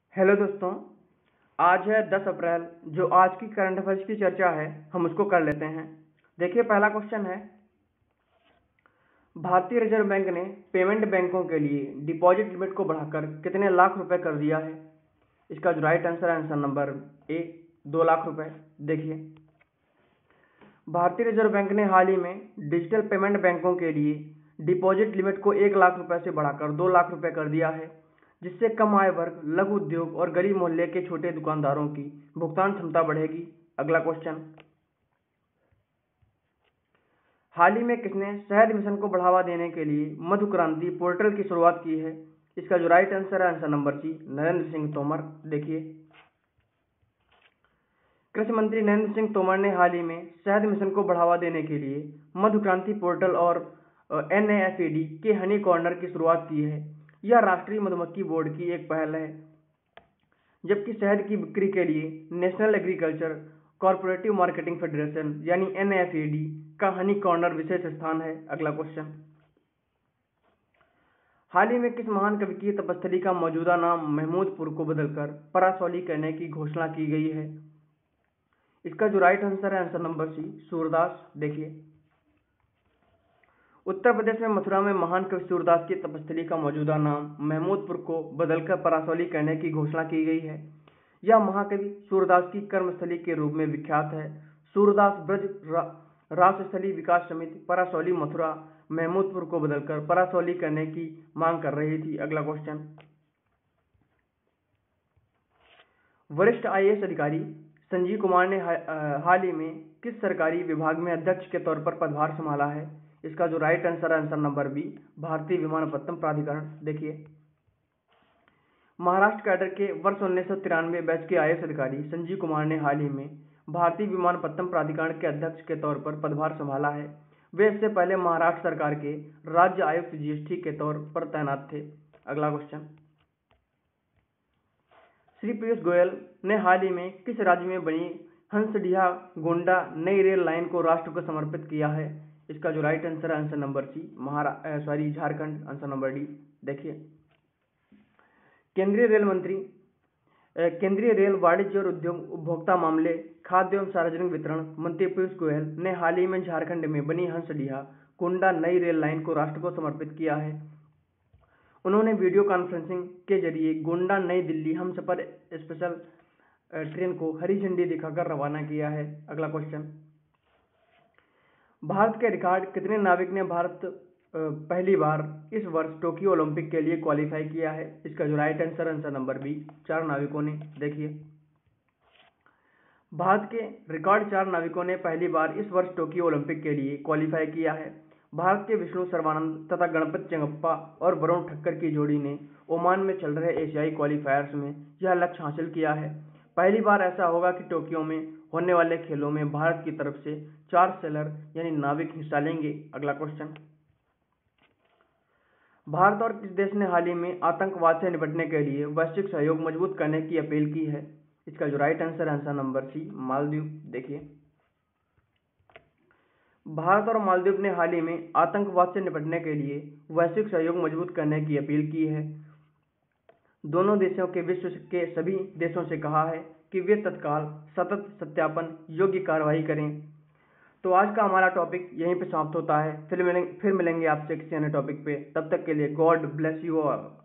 Hello दोस्तों। आज है 10 अप्रैल। जो आज की करंट अफेयर्स की चर्चा है हम उसको कर लेते हैं। देखिए, पहला क्वेश्चन है, भारतीय रिजर्व बैंक ने पेमेंट बैंकों के लिए डिपॉजिट लिमिट को बढ़ाकर कितने लाख रुपए कर दिया है? इसका जो राइट आंसर है आंसर नंबर ए, 2 लाख रुपए। देखिए, भारतीय रिजर्व बैंक ने हाल ही में डिजिटल पेमेंट बैंकों के लिए डिपॉजिट लिमिट को 1 लाख रुपए से बढ़ाकर 2 लाख रुपए कर दिया है, जिससे कम आय वर्ग, लघु उद्योग और गरीब मोहल्ले के छोटे दुकानदारों की भुगतान क्षमता बढ़ेगी। अगला क्वेश्चन, हाल ही में किसने शहद मिशन को बढ़ावा देने के लिए मधु क्रांति पोर्टल की शुरुआत की है? इसका जो राइट आंसर है answer number C, Narendra Singh Tomar. देखिए, कृषि मंत्री नरेंद्र सिंह तोमर ने हाल ही में शहद मिशन को बढ़ावा देने के लिए मधु क्रांति पोर्टल और NAFED के हनी कॉर्नर की शुरुआत की है। यह राष्ट्रीय मधुमक्खी बोर्ड की एक पहल है, जबकि शहद की बिक्री के लिए national agriculture corporative marketing federation यानी NAFED का हनी कॉर्नर विशेष स्थान है। अगला क्वेश्चन, हाल ही में किस महान कवि की तपस्थली का मौजूदा नाम महमूदपुर को बदलकर परासौली करने की घोषणा की गई है? इसका जो राइट आंसर है आंसर नंबर सी, सूरदास। देखिए, उत्तर प्रदेश में मथुरा में महान कवि सूरदास की तपस्थली का मौजूदा नाम महमूदपुर को बदलकर परासौली करने की घोषणा की गई है। यह महाकवि सूरदास की कर्मस्थली के रूप में विख्यात है। सूरदास ब्रज रासस्थली विकास समिति परासौली मथुरा महमूदपुर को बदलकर परासौली करने की मांग कर रही थी। अगला क्वेश्चन, वरिष्ठ IAS अधिकारी संजीव कुमार ने हाल ही में किस सरकारी विभाग में अध्यक्ष के तौर पर पदभार संभाला है? इसका जो राइट आंसर है आंसर नंबर बी, भारतीय विमानपत्तन प्राधिकरण। देखिए, महाराष्ट्र कैडर के वर्ष 1993 बैच के IAS अधिकारी संजीव कुमार ने हाल ही में भारतीय विमानपत्तन प्राधिकरण के अध्यक्ष के तौर पर पदभार संभाला है। वे इससे पहले महाराष्ट्र सरकार के राज्य आयुक्त GST के तौर पर तैनात थे। अगला क्वेश्चन, श्री पीयूष गोयल ने हाल ही में किस राज्य में बनी हंसडीहा गोंडा नई रेल लाइन को राष्ट्र को समर्पित किया है? इसका जो राइट आंसर है answer number C, Jharkhand. Answer number D. देखिए, केंद्रीय रेल वाणिज्य और उद्योग उपभोक्ता मामले खाद्य एवं सार्वजनिक वितरण मंत्री पीयूष गोयल ने हाल ही में झारखंड में बनी हंसडीहा गोंडा नई रेल लाइन को राष्ट्र को समर्पित किया है। उन्होंने वीडियो कॉन्फ्रेंसिंग के जरिए गोंडा नई दिल्ली हमसफर स्पेशल ट्रेन को हरी झंडी दिखाकर रवाना किया है। अगला क्वेश्चन, भारत के रिकॉर्ड कितने नाविक ने पहली बार इस वर्ष टोक्यो ओलंपिक के लिए क्वालिफाई किया है? इसका जो right answer answer number B, 4 नाविकों ने। देखिए, भारत के रिकॉर्ड 4 नाविकों ने पहली बार इस वर्ष टोक्यो ओलंपिक के लिए क्वालिफाई किया है। भारत के विष्णु सर्वानंद तथा गणपत चंगप्पा और वरुण ठक्कर की जोड़ी ने ओमान में चल रहे एशियाई क्वालिफायर्स में यह लक्ष्य हासिल किया है। पहली बार ऐसा होगा कि टोक्यो में होने वाले खेलों में भारत की तरफ से 4 सेलर यानी नाविक हिस्सा लेंगे। अगला क्वेश्चन, भारत और किस देश ने हाल ही में आतंकवाद से निपटने के लिए वैश्विक सहयोग मजबूत करने की अपील की है? इसका जो राइट आंसर है आंसर नंबर सी, मालदीव। देखिए, भारत और मालदीव ने हाल ही में आतंकवाद से निपटने के लिए वैश्विक सहयोग मजबूत करने की अपील की है। दोनों देशों के विश्व के सभी देशों से कहा है कि वे तत्काल सतत सत्यापन योग्य कार्रवाई करें। तो आज का हमारा टॉपिक यहीं पे समाप्त होता है। फिर मिलेंगे आपसे किसी अन्य टॉपिक पे। तब तक के लिए गॉड ब्लेस यू ऑल।